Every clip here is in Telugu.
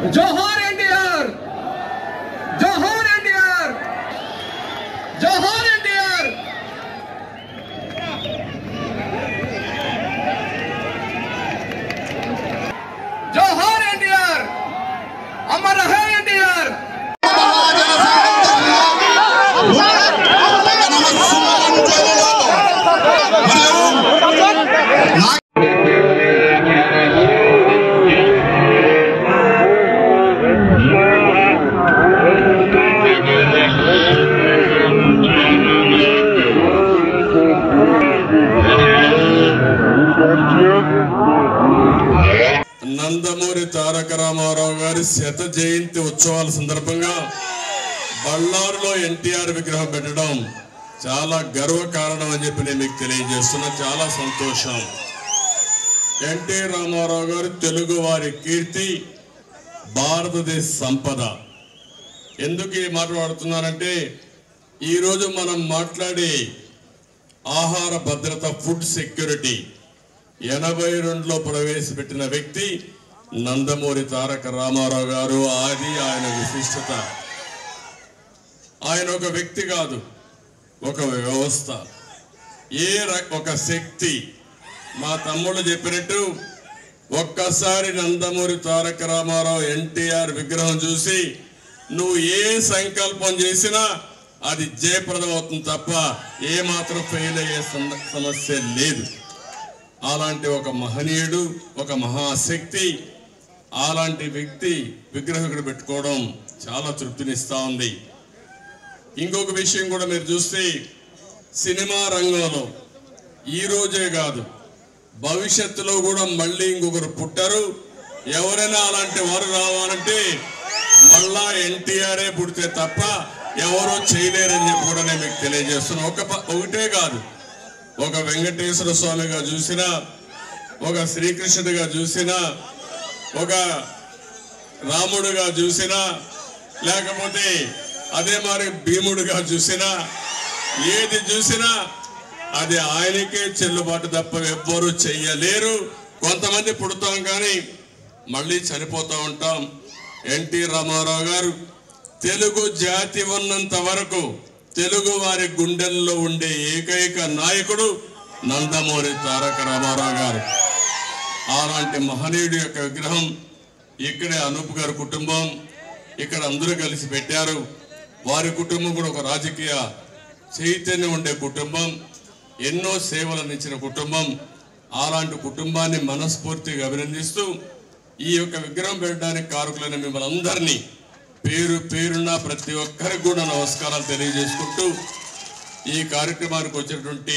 జోహార్ ఎన్టీఆర్, జోహార్ ఎన్టీఆర్, జోహార్ ఎన్టీఆర్. జోహార్ ఎన్టీఆర్, అమర్ రహే ఎన్టీఆర్. నందమూరి తారక రామారావు గారి శత జయంతి ఉత్సవాల సందర్భంగా బళ్ళారులో ఎన్టీఆర్ విగ్రహం పెట్టడం చాలా గర్వకారణం అని చెప్పి నేను మీకు తెలియజేస్తున్నా. చాలా సంతోషం. ఎన్టీ రామారావు గారు తెలుగు వారి కీర్తి, భారతదేశ సంపద. ఎందుకు ఈ మాట్లాడుతున్నానంటే ఈరోజు మనం మాట్లాడే ఆహార భద్రత, ఫుడ్ సెక్యూరిటీ 82లో ప్రవేశపెట్టిన వ్యక్తి నందమూరి తారక రామారావు గారు. అది ఆయన విశిష్టత. ఆయన ఒక వ్యక్తి కాదు, ఒక వ్యవస్థ, ఒక శక్తి. మా తమ్ముళ్ళు చెప్పినట్టు ఒక్కసారి నందమూరి తారక రామారావు ఎన్టీఆర్ విగ్రహం చూసి నువ్వు ఏ సంకల్పం చేసినా అది జయప్రదం అవుతుంది తప్ప ఏమాత్రం ఫెయిల్ అయ్యే సమస్య లేదు. అలాంటి ఒక మహనీయుడు, ఒక మహాశక్తి, అలాంటి వ్యక్తి విగ్రహం ఇక్కడ పెట్టుకోవడం చాలా తృప్తినిస్తా ఉంది. ఇంకొక విషయం కూడా మీరు చూస్తే సినిమా రంగంలో ఈ రోజే కాదు భవిష్యత్తులో కూడా మళ్ళీ ఇంకొకరు పుట్టారు. ఎవరైనా అలాంటి వారు రావాలంటే మళ్ళా ఎన్టీఆర్ఏ పుడితే తప్ప ఎవరో చేయలేరని చెప్పి కూడా నేను మీకు తెలియజేస్తున్నా. ఒకటే కాదు, ఒక వెంకటేశ్వర స్వామిగా చూసినా, ఒక శ్రీకృష్ణుడిగా చూసినా, ఒక రాముడుగా చూసినా, లేకపోతే అదే మరి భీముడుగా చూసినా, ఏది చూసినా అది ఆయనకే చెల్లుబాటు తప్ప ఎవ్వరూ చెయ్యలేరు. కొంతమంది పుడతాం కానీ మళ్ళీ చనిపోతూ ఉంటాం. ఎన్టీ రామారావు గారు తెలుగు జాతి ఉన్నంత వరకు తెలుగు వారి గుండెల్లో ఉండే ఏకైక నాయకుడు నందమూరి తారక రామారావు గారు. అలాంటి మహనీయుడి యొక్క విగ్రహం ఇక్కడే అనూప్ గారి కుటుంబం ఇక్కడ అందరూ కలిసి పెట్టారు. వారి కుటుంబం కూడా ఒక రాజకీయ చైతన్యం ఉండే కుటుంబం, ఎన్నో సేవలు అందించిన కుటుంబం. అలాంటి కుటుంబాన్ని మనస్ఫూర్తిగా అభినందిస్తూ ఈ యొక్క విగ్రహం పెట్టడానికి కారకులైన మిమ్మల్ని అందరినీ పేరు పేరున ప్రతి ఒక్కరికి కూడా నమస్కారాలు తెలియజేసుకుంటూ ఈ కార్యక్రమానికి వచ్చినటువంటి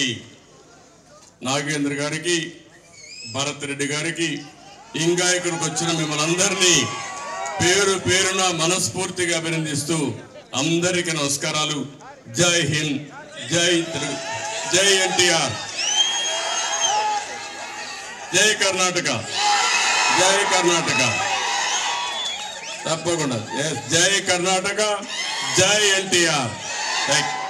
నాగేంద్ర గారికి, భరత్ రెడ్డి గారికి, ఇంకా ఇక్కడికి వచ్చిన మిమ్మల్ని అందరినీ పేరు పేరున మనస్ఫూర్తిగా అభినందిస్తూ అందరికీ నమస్కారాలు. జై హింద్, జై ఎన్టీఆర్, జై కర్ణాటక, జై కర్ణాటక. తప్పకుండా జై కర్ణాటక, జై ఎన్టీఆర్.